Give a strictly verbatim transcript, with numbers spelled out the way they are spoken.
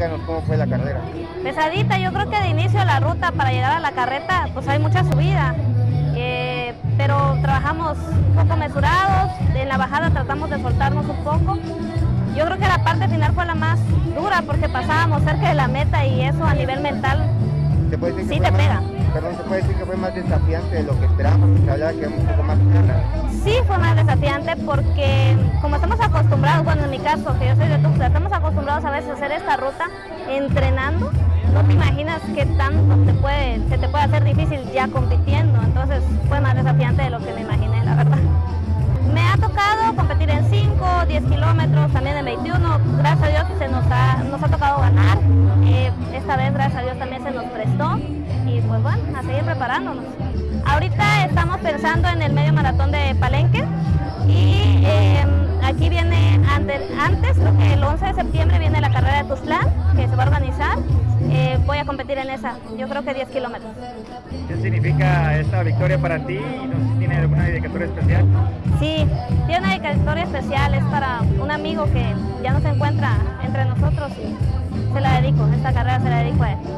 díganos cómo fue la carrera. Pesadita, yo creo que de inicio de la ruta para llegar a la carreta, pues hay mucha subida, eh, pero trabajamos un poco mesurados, en la bajada tratamos de soltarnos un poco. Yo creo que la parte final fue la más dura porque pasábamos cerca de la meta y eso a nivel mental ¿Se puede decir que sí fue te más, pega. Perdón, ¿se puede decir que fue más desafiante de lo que esperábamos? Se hablaba que era un poco más plana. Sí fue más desafiante porque como estamos acostumbrados, bueno en mi caso que yo soy de Tuxtla, estamos acostumbrados a veces a hacer esta ruta entrenando, no te imaginas qué tanto te puede, se te puede hacer difícil ya compitiendo, entonces fue más desafiante de lo que me imaginé, la verdad. Me ha tocado competir en cinco, diez kilómetros, también en veintiuno, gracias a Dios se nos ha, nos ha tocado ganar, eh, esta vez gracias a Dios también se nos prestó y pues bueno, a seguir preparándonos. Ahorita estamos pensando en el medio maratón de Palenque y eh, aquí viene antes, antes, creo que el once de septiembre viene la carrera de Tuxtlan que se va a organizar, eh, voy a competir en esa, yo creo que diez kilómetros. ¿Qué significa esta victoria para ti? No sé si tiene alguna dedicatoria especial. Sí, tiene una dedicatoria especial, es para un amigo que ya no se encuentra entre nosotros y se la dedico, esta carrera se la dedico a él.